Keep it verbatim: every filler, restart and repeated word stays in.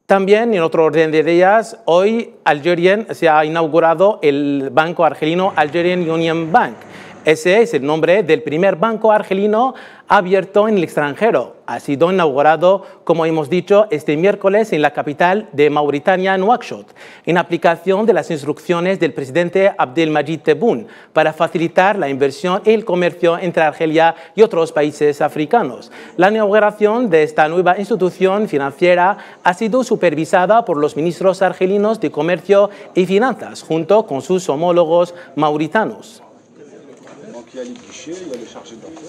También, en otro orden de días, hoy Algerian se ha inaugurado el banco argelino Algerian Union Bank. Ese es el nombre del primer banco argelino abierto en el extranjero. Ha sido inaugurado, como hemos dicho, este miércoles en la capital de Mauritania, Nuakchot, en aplicación de las instrucciones del presidente Abdelmadjid Tebboune para facilitar la inversión y el comercio entre Argelia y otros países africanos. La inauguración de esta nueva institución financiera ha sido supervisada por los ministros argelinos de Comercio y Finanzas, junto con sus homólogos mauritanos. Donc il y a les guichets, il y a les chargés d'affaires.